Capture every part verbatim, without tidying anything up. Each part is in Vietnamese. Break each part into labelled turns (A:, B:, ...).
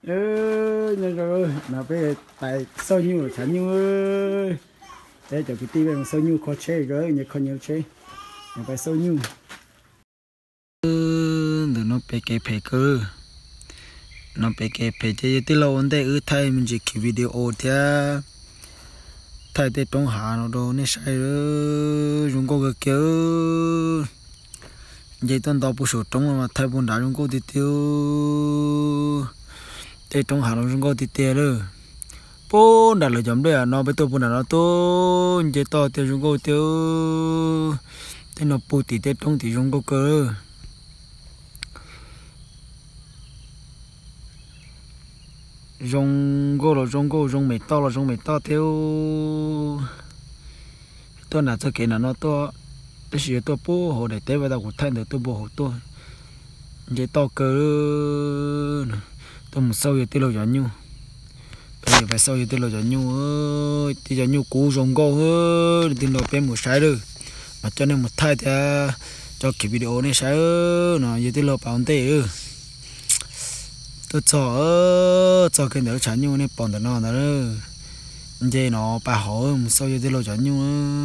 A: ơi nó rồi nó bây tại sâu nhu chả nhu ơi để cho cái tí về sâu nhu khó chơi rồi nhớ khó nhiều chơi nó phải sâu nhu đừng nó bị cái phải cơ nó bị cái phải chơi tí lâu ổn đây ở thay mình chỉ cái video thì thay để trong hà nó đâu nên sai rồi dùng có cái kiểu vậy tuần đầu bút số trong mà thay bốn đá dùng có thì tiêu để trong hà nó dùng có thì tiêu rồi bốn đá là chấm đấy à nó bây tôi bốn đá nó tôi vậy to tiêu dùng có tiêu thế nó bút thì tiêu trong thì dùng có cơ dùng có là dùng có dùng mấy to là dùng mấy to tiêu tôi là cho cái nào nó to cái gì tôi bố hồ để té vào đầu của thân để tôi bố hồ tôi vậy to cơ tôi một sâu vậy tôi lâu nhu bây giờ phải sâu vậy tôi lâu nhu ơi thì giờ nhu cũ dùng go ơi thì nó bên một sai rồi mà cho nên một thay thì cho cái video này sai nó vậy tôi lâu bảo tê ơi tôi cho cho cái nữa chán nhu này bọn nó nữa vậy nó bà hỏi một sâu vậy tôi lâu nhu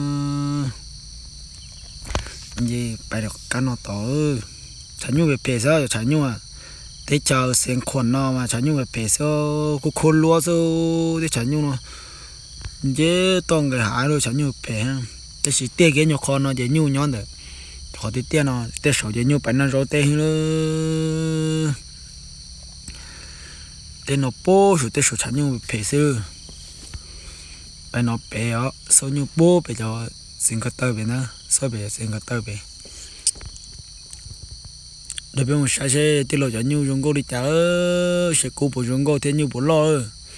A: gì phải được cắn nó to chả nhu về bể sao chả nhu à thế chờ xem khuẩn nó mà chả nhu về bể sao cô khôn lúa sao thế chả nhu nó dễ to người hái rồi chả nhu bể thế chỉ tiếc cái nhau con nó dễ nhu nhón được họ thì tiếc nó tiếc sầu dễ nhu bản nó rồi tiếc nữa tiếc nó bố rồi tiếc sầu chả nhu về bể sao phải nó bể á sao nhu bố bể cho xin cái tơ về nữa sao về xin cái tơ về để bên một sai sẽ tiết lộ cho nhiều dùng cô đi trả sẽ cố bổ dùng cô thế nhiều bổ lo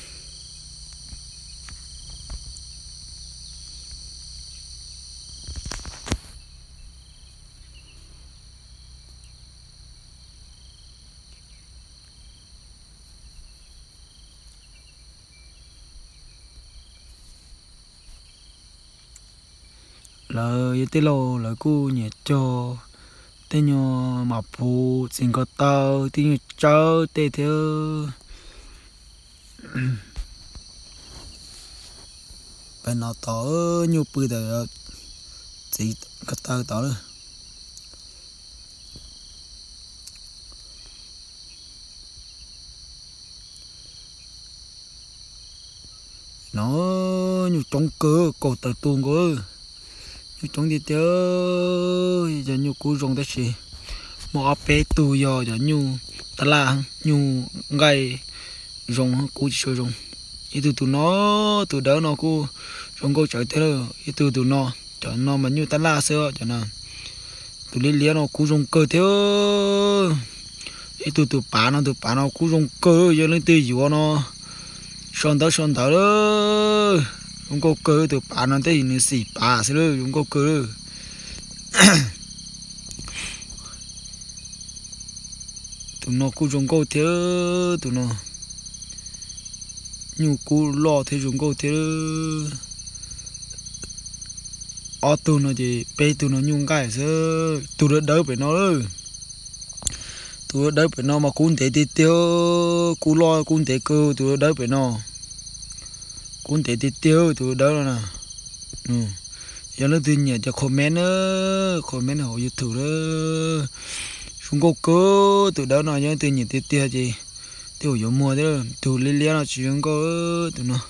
A: là tiết lộ là cô nhẹ cho tên nhỏ mà phụ xin có tao tên nhỏ cháu tê theo bên nó tỏ nhiều bự để chỉ có tao tỏ rồi nó nhiều trong cơ cổ tờ tuồng cơ trong đi theo giờ nhu cú rong đó gì một áp bé tu giờ giờ nhu ta là nhu ngày rong cú chơi rong ít từ từ nó từ đó nó cú rong câu chơi thế rồi ít từ từ nó cho nó mà nhu ta là sao cho nó từ lý lý nó cú rong cơ thế ít từ từ bán nó từ bán nó cú rong cơ giờ lên từ gì nó son đó son đó đó chúng có cơ từ bán nó thấy nó xỉ bà xí rồi chúng có cơ tụi nó cũng chúng có thế tụi nó nhiều cú lo thế chúng có thế ở tụi nó thì bé tụi nó nhung cái sao tụi nó đỡ phải nó ơi tụi nó đỡ phải nó mà cũng thể tiêu cú lo cũng thể cơ tụi nó đỡ phải nó cũng thể tiêu từ đó là nè, ừ, giờ nó tự nhiên cho comment nữa, comment họ YouTube đó, chúng có cơ từ đó nó nhớ tự nhiên tiêu tiêu gì, tiêu dầu mua thế rồi, từ lấy lấy nó chỉ có từ nó,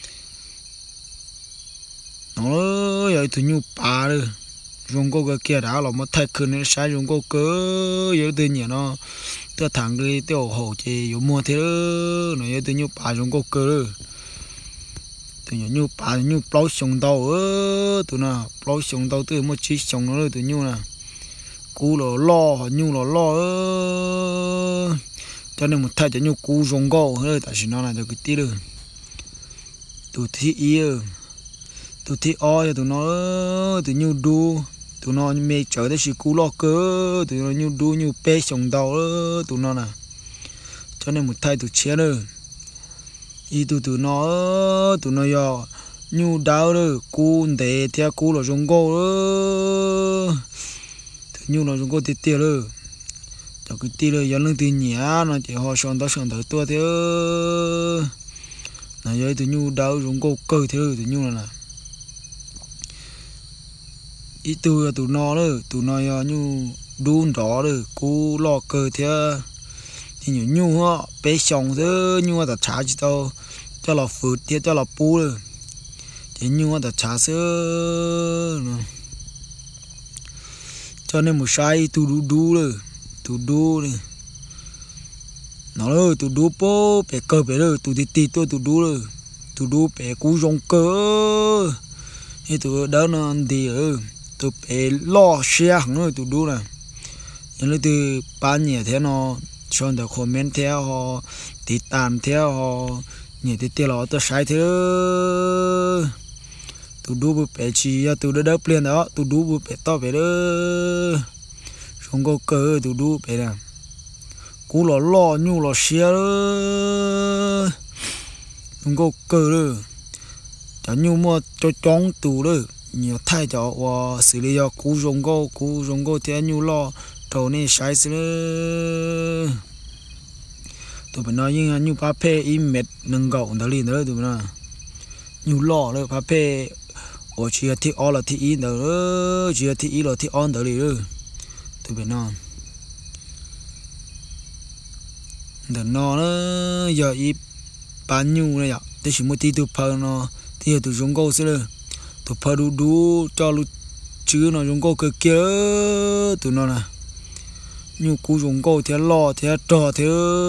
A: nó giờ từ nhu bà rồi, chúng có cái kia đã là một thay cơn nó sai chúng có cơ, giờ tự nhiên nó, tiêu thằng cái tiêu hậu chỉ dầu mua thế đó, nó giờ từ nhu bà chúng có cơ rồi. tụi nhỏ nhu bà nhu plau sòng đầu ơ tụi nào plau sòng đầu từ một chiếc sòng nó rồi tụi nhu nè cú lo lo họ nhu lo lo ơ cho nên một thay cho nhu cú rong gạo hơi tại vì nó là cho cái tí rồi tụi thi yêu tụi thi oi tụi nó tụi nhu đu tụi nó mê trở tới sự cú lo cơ tụi nó nhu đu nhu pe sòng đầu ơ tụi nó nè cho nên một thay tụi chia rồi ý tụi tụi nó tụi nó giờ nhu đau rồi cú để theo cú là rong gạo đó nhu là rong gạo tiệt tiệt rồi cho cái tí rồi giờ lưng tí nhẹ nó chỉ họ xong đó xong tới tua thế là giờ tụi nhu đau rung cô cơ thế tụi nhu là ít tụi tụi nó đó tụi nó nhu đun đó rồi cú lo cơ thế thì nhu nhu họ bé xong thế nhu ta trả chỉ tao cho là phượt thế cho là pu rồi thì nhu ta trả sơ cho nên một sai tụi đu đu rồi tụi đu này nó rồi tụi đu po bé cơ bé rồi tụi tí tí tôi tụi đu rồi tụi đu bé cú rong cơ thì tụi đó nó thì ở tụi bé lo xe hẳn rồi tụi đu này nhưng mà từ bán nhẹ thế nó xong được comment theo họ tí tàn theo họ nhẹ tí tí lo tôi sai thế tụi đu bé chỉ tụi đó đớp liền đó tụi đu bé to bé đó không có cơ tụi đu bé nè cú lo lo nhu lo xe đó không có cơ đó cho nhu mua cho chóng tụi đó nhiều thay cho và xử lý cho cú rong go cú rong go thì nhu lo trâu này sai xí tụi mình nói nhưng nhu phá phê im mệt nâng gạo đó liền đó tụi mình nói nhu lo đó phá phê ở chỉ là thiết on là thiết in đó chỉ là thiết in là thiết on đó liền đó tụi mình nói đó nó giờ ít bán nhu này ạ tôi chỉ muốn tí tụi phơi nó thì tụi rong go xí tụi phơi đu đu cho lúc chứ nó rong go cơ kia tụi nó nè nhu cú rong go thế lo thế trò thế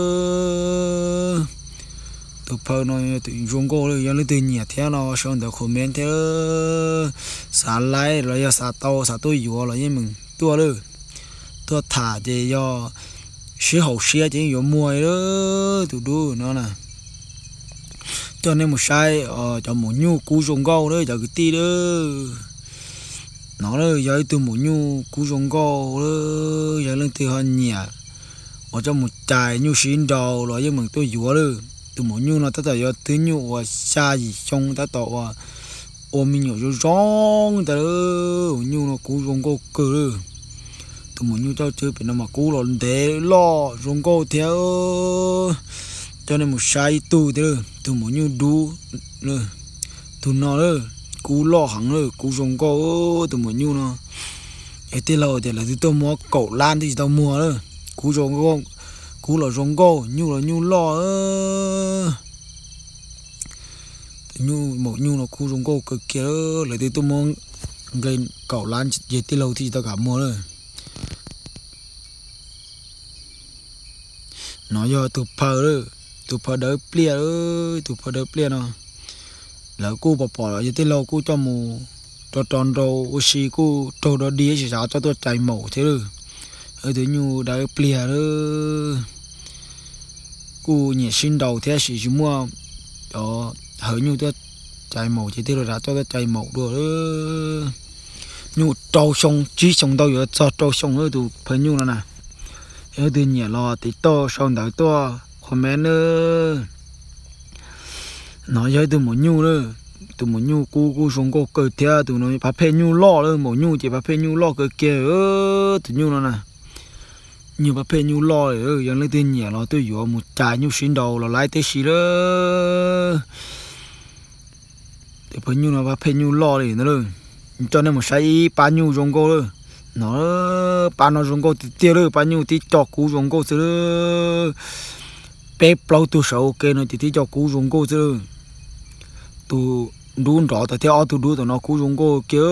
A: tụi phơi nó tụi rong go rồi giờ nó tụi nhẹ thế nó xong được comment thế xả lại rồi giờ xả tàu xả tôi vừa rồi nhưng mình tua rồi tua thả thì do sử hậu xe chỉ có mua đó tụi đu nó nè cho nên một sai ờ cho một nhu cú rong go đó cho cái tí đó nó đó giờ từ một nhu cú rong go đó giờ lên từ hơn nhẹ ở trong một chài nhu xin đầu rồi nhưng mà tôi vừa đó từ một nhu nó tất cả giờ từ nhu và xa gì trong ta tổ và ôm mình nhiều rong ta đó nhu nó cú rong go cơ đó từ một nhu cho chơi bị nó mà cú lộn để lo rong go theo cho nên một sai tu thế rồi từ một nhu đu rồi từ nó rồi cú lo hẳn rồi cú rong go từ một nhu nó cái tiền lâu thì là từ tôi mua cậu lan thì tao mua rồi cú rong go cú là rong go nhu là nhu lo nhu một nhu là cú rong go cực kia là từ tôi mua cái cậu lan về tiền lâu thì tao cả mua rồi nó do tụi phở rồi tụi phở đỡ plia ơi tụi phở đỡ plia nó lỡ cô bỏ bỏ lại tới lâu cô cho mù cho tròn đồ oxy cô trâu đó đi chỉ sao cho tôi chạy mẫu thế rồi ở thế nhu đỡ plia đó cô nhẹ xin đầu thế chỉ chỉ mua đó hở nhu tôi chạy mẫu chỉ thế rồi đã cho tôi chạy mẫu được đó nhu trâu xong chỉ xong đâu rồi cho trâu xong nữa tụi phở nhu là nè ở thế nhẹ lo thì to xong đỡ to comment nữa nói với tụi một nhu nữa tụi một nhu cu cu xuống cô cơ theo tụi nó phải phê nhu lo nữa một nhu chỉ phải phê nhu lo cơ kia ơ tụi nhu nó nè nhiều phải phê nhu lo rồi giờ lấy tiền nhẹ nó tôi vừa một trái nhu xin đầu là lái tới xí đó thì phải nhu nó phải phê nhu lo thì nó rồi cho nên một sai ba nhu xuống cô nữa nó ba nó xuống cô thì tiêu nữa ba nhu thì cho cú xuống cô chứ bé lâu tu sầu ok nó chỉ cho cú rong go chứ tu đun rõ tại theo tu đun tụi nó cú rong go kia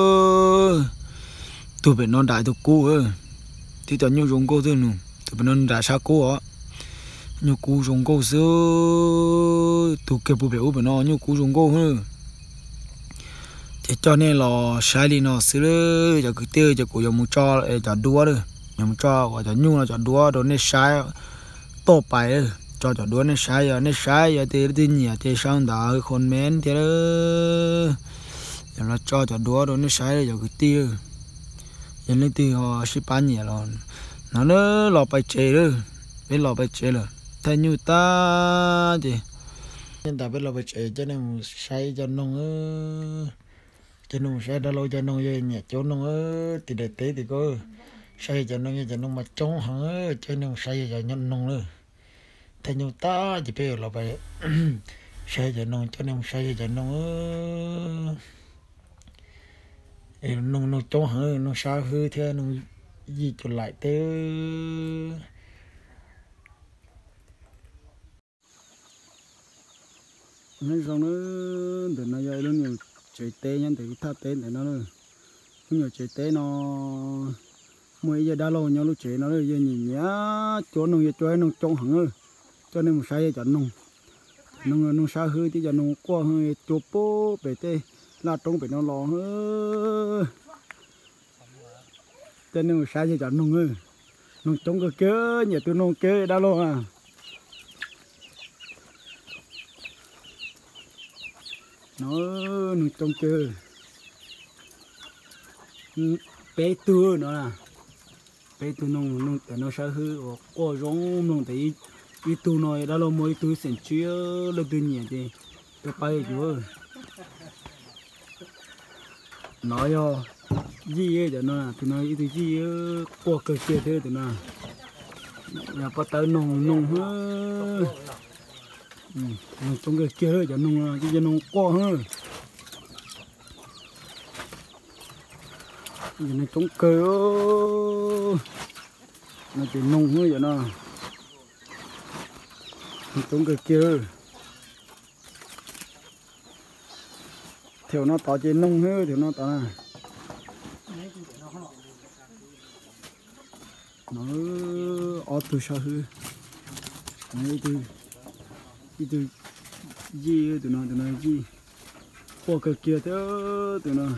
A: tu bên nó đại tu cú ơi thì tụi nhau rong go chứ nè tu bên nó đại sao cú á nhau cú rong go chứ tu kêu bố béo bên nó nhau cú rong go hơn thì cho nên là sai đi nó xứ giờ cứ tiêu giờ cũng giờ muốn cho cho đua rồi giờ muốn cho và cho nhau là cho đua rồi nên sai to bài cho cho đuôi nó sai giờ nó sai giờ thì tin nhỉ thì sang đảo con men thì đó giờ nó cho cho đuôi rồi nó sai giờ cái tiêu giờ nó tiêu họ sẽ bán nhỉ rồi nó nó lọp bài chế rồi biết lọp bài chế rồi thay như ta thì nhân ta biết lọp bài chế cho nên sai cho nông ơ cho nông sai đã lâu cho nông giờ nhỉ cho nông ơ thì để tế thì có sai cho nông cho nông mà trống hở cho nông sai cho nhân nông nữa thế nhưng ta chỉ biết là vậy sai cho nông cho nông sai cho nông nông nông trống hở nông sao hư thế nông gì cho lại thế
B: nên xong nó từ nó dây luôn nhiều chơi té nhân từ thắt té để nó nữa nhiều chơi té nó mỗi giờ đã lâu nhau lúc chơi nó rồi giờ nhìn nhá chỗ nông giờ chơi nông trông hẳn ơi cho nên một sai cho nông nông nông sao hơi thì cho nông qua hơi chỗ bố bể tê là trông bể nó lò hơi cho nên một sai cho nông ơi nông trông cái kia nhà tôi nông kia đã lâu à nó nông trông kia bé tua nó là bé tua nông nông để nó sao hư hoặc qua giống nông thì ít tu nói đã lâu mới tu sinh chưa là tu nhẹ thì tôi bay chúa nói cho gì ấy cho nó tụi nó ít tu gì qua cơ kia thế tụi nó nhà bắt tới nông nông hơn nông trong cái kia cho nông chứ cho nông qua hơn giờ nó trống cơ nó chỉ nông hơi vậy nó trống cơ kia thiếu nó tỏ chỉ nông hơi thiếu nó tỏ là nó ở từ sao hư này từ đi từ gì từ nó từ nó gì qua cơ kia thế từ nó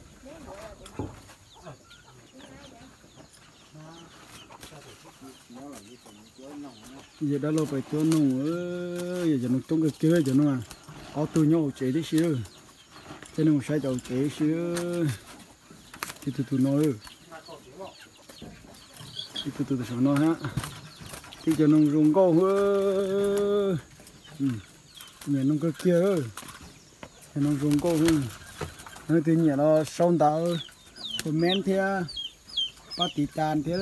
B: giờ đã lâu phải cho nông ơi giờ nó trông cái kia cho nó à có từ nhau chế đấy xíu cho nên một sai đầu chế xíu thì từ từ nói thì từ từ từ nói ha thì cho nông dùng câu hơn nhà nông cái kia ơi cho nông dùng câu hơn nó từ nhà nó sông đào còn men theo bắt tít tàn thế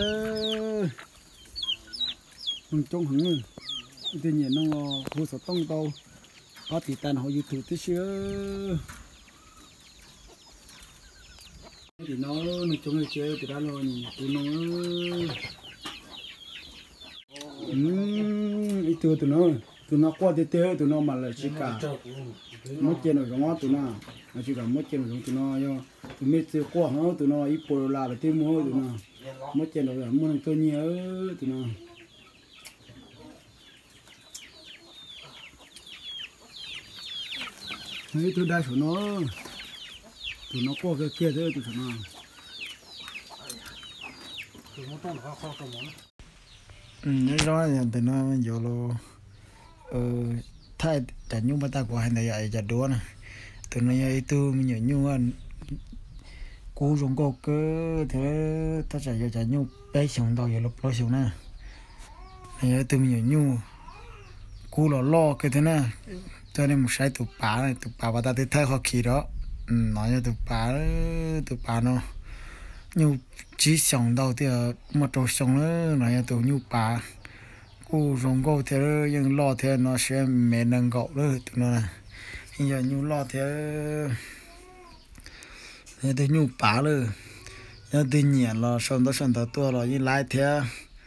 B: nông trông hứng tự nhiên nó thu sọt tông tàu có thì tàn họ dự thử tí xíu thì nó nông trông này chơi thì đã rồi tụi nó ít tụi tụi nó tụi nó qua thì tiêu tụi nó mà là chỉ cả mất tiền ở trong tụi nó mà chỉ cả mất tiền ở trong tụi nó do tụi mấy tụi qua nó tụi nó ít bồi là để tiêu mua tụi nó mất tiền rồi mua hàng tôi nhớ tụi nó mấy tôi đa số nó tụi nó qua cái kia thôi tụi nó
A: ừ nhớ rõ là tụi nó vô lo ờ thay trả nhung bắt ta của hai này vậy trả đũa nè tụi nó như tôi mình nhớ nhung anh cú rong cô cơ thế ta trả cho trả nhung bé sống đâu giờ lục lo sống nè này tôi mình nhớ nhung cú lo lo cái thế nè cho nên một sai tụi bà này tụi bà bắt ta tới thay họ khí đó nói cho tụi bà tụi bà nó nhu chỉ sống đâu thì một chỗ sống nữa nói cho tụi nhu bà cô rong cô thế nhưng lo thế nó sẽ mẹ nâng gạo đó tụi nó bây giờ nhu lo thế thế tụi nhu bà rồi giờ tự nhiên là sống đó sống đó tua rồi như lái thế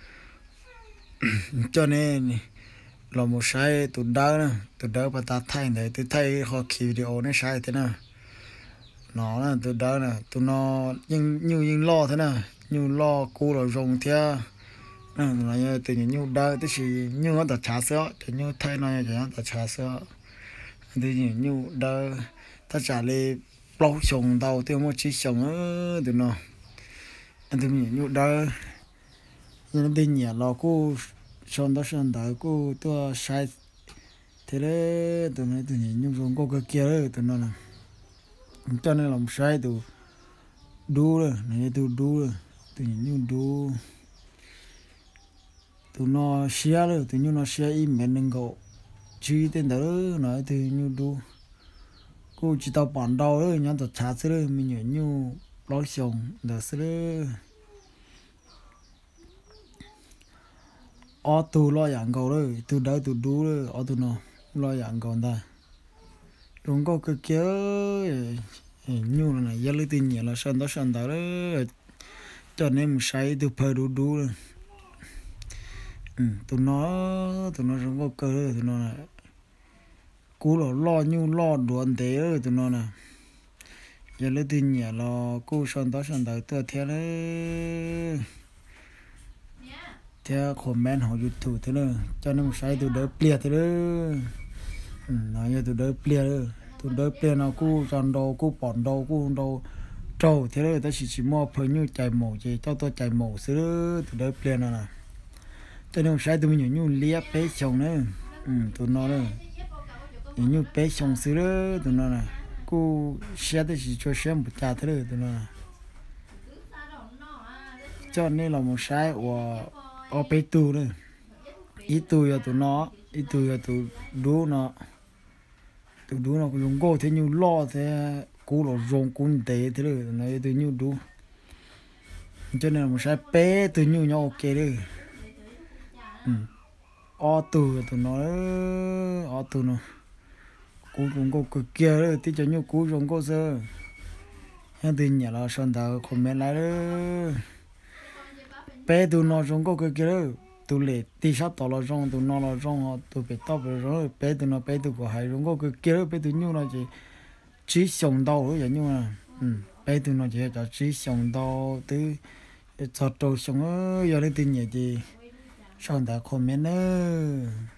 A: cho nên là một sai tụi đỡ nè tụi đỡ bắt ta thay này tụi thay họ khí video này sai thế nào nó là tụi đỡ nè tụi nó nhưng như nhưng lo thế nào như lo cô là rồng theo nè là như tụi như đỡ tức là như nó đã trả sữa thì như thay nó như nó đã trả sữa thì như như đỡ ta trả lời bao sống đầu tiêu một chỉ sống ở tụi nó anh tụi mình như đỡ như nó tin nhỉ lo cô xong đó xong đó cô tôi sai thế đấy tụi nó tụi nhung dùng cô cái kia đấy tụi nó là cho nên làm sai tụi đu rồi này tụi đu rồi tụi nhung đu tụi nó xia rồi tụi nhung nó xia im men đừng có chỉ tên đó nói tụi nhung đu cô chỉ tao bản đầu rồi nhá tao trả rồi mình nhung nhung nói xong đó rồi ở tù lo dạng cầu đấy tù đỡ tù đú đấy ở tù nó lo dạng cầu ta rong có cái kia nhu này giờ lấy tiền nhiều là sơn đó sơn đó đấy cho nên một sai tù phơi đú đú đấy tụi nó tụi nó rong có cơ đấy tụi nó này cú lo lo nhu lo đuổi thế đấy tụi nó này giờ lấy tiền nhiều là cú sơn đó sơn đó tụi theo đấy theo comment họ YouTube thế nữa cho nên một sai tụi đỡ plea thế nữa nói như tụi đỡ plea nữa tụi đỡ plea nó cú chọn đồ cú bỏ đồ cú đồ trâu thế nữa ta chỉ chỉ mua phơi như chạy mổ chỉ cho tôi chạy mổ xứ tụi đỡ plea nó nè cho nên một sai tụi mình như lia bé chồng nữa tụi nó nữa như bé chồng xứ nữa tụi nó nè cú xe thì chỉ cho xe một cha thế nữa tụi nó cho nên là một sai của ở bên tù nữa, ít tù là tụi nó, ít tù là tụi đú nó, tụi đú nó cũng dùng gỗ thế như lo thế, cú là rong cún té thế rồi, nó tụi như đú, cho nên là một sai bé tụi như nhau ok đấy, ở tù là tụi nó, ở tù nó, cú dùng gỗ cực kia đấy, tí cho như cú dùng gỗ sơ, hiện tại nhà là sơn thảo comment lại đấy. Bé tụi nó trong có cái kia tụi lệ tí sát tao là trong tụi nó là trong tụi bé tao bé rồi bé tụi nó bé tụi của hai trong có cái kia bé tụi nhau là chỉ chỉ sống đau rồi nhưng mà bé tụi nó chỉ là chỉ sống đau từ cho trâu sống giờ đây tin nhỉ chị sao ta comment nữa